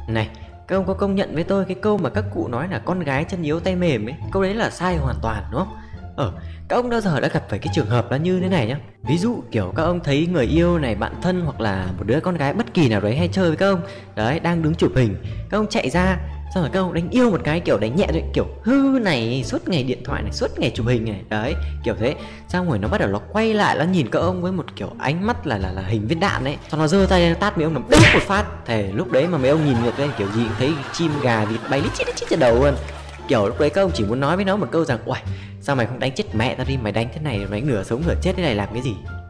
Này, các ông có công nhận với tôi cái câu mà các cụ nói là con gái chân yếu tay mềm ấy, câu đấy là sai hoàn toàn đúng không? Các ông bao giờ đã gặp phải cái trường hợp là như thế này nhá. Ví dụ kiểu các ông thấy người yêu này, bạn thân hoặc là một đứa con gái bất kỳ nào đấy hay chơi với các ông, đấy, đang đứng chụp hình, các ông chạy ra, xong rồi các ông đánh yêu một cái, kiểu đánh nhẹ thôi, kiểu hư này, suốt ngày điện thoại này, suốt ngày chụp hình này, đấy, kiểu thế. Xong rồi nó bắt đầu nó quay lại, nó nhìn các ông với một kiểu ánh mắt là hình viên đạn ấy, xong nó giơ tay tát mấy ông, làm đứt một phát. Thề lúc đấy mà mấy ông nhìn ngược lên kiểu gì cũng thấy chim gà vịt bay lít chít trên đầu luôn. Kiểu lúc đấy các ông chỉ muốn nói với nó một câu rằng: uầy, sao mày không đánh chết mẹ tao đi, mày đánh thế này, mày nửa sống nửa chết thế này làm cái gì.